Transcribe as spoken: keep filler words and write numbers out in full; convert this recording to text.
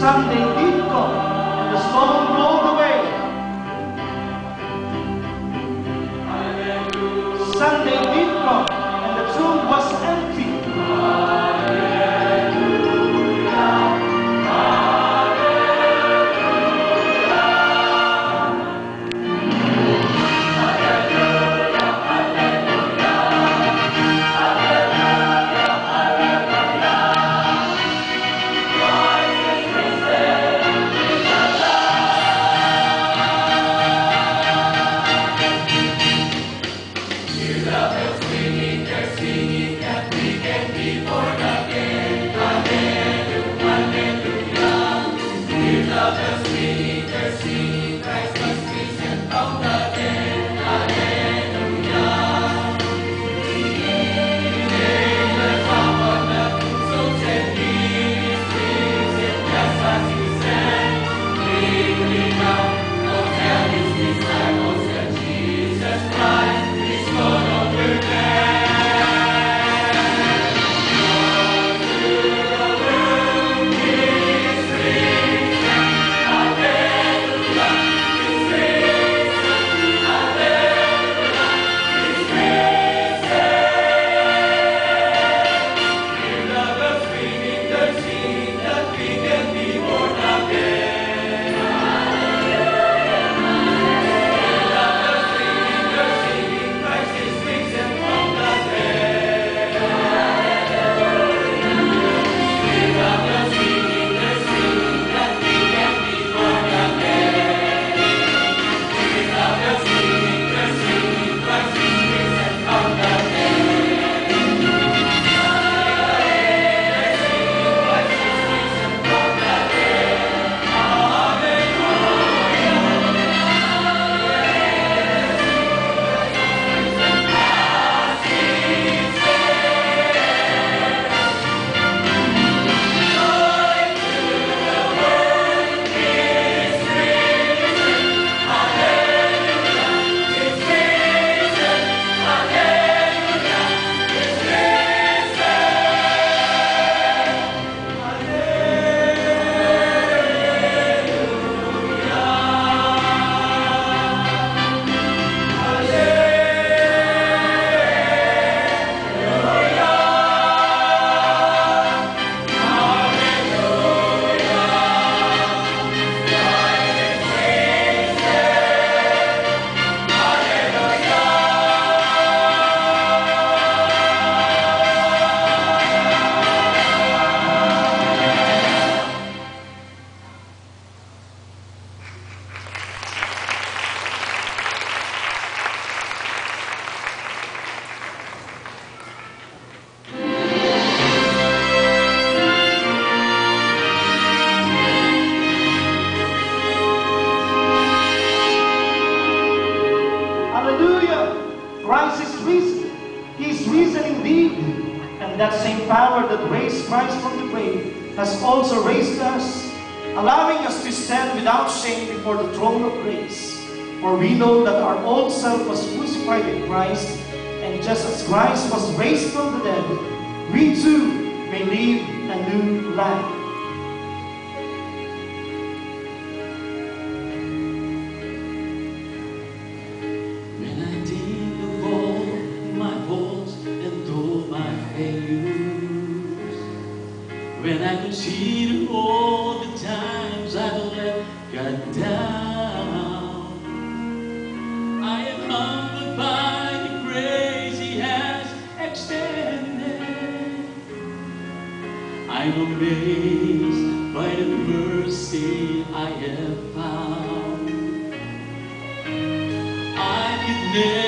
Sunday did come, and the stone rolled away. Sunday did come, and the tomb was empty. Christ is risen. He is risen indeed. And that same power that raised Christ from the grave has also raised us, allowing us to stand without shame before the throne of grace. For we know that our old self was crucified with Christ, and just as Christ was raised from the dead, we too may live a new life. When I think of all my faults and all my failures, when I consider all the times I've let God down, I am humbled by the grace He has extended. I'm amazed by the mercy I have found. I could never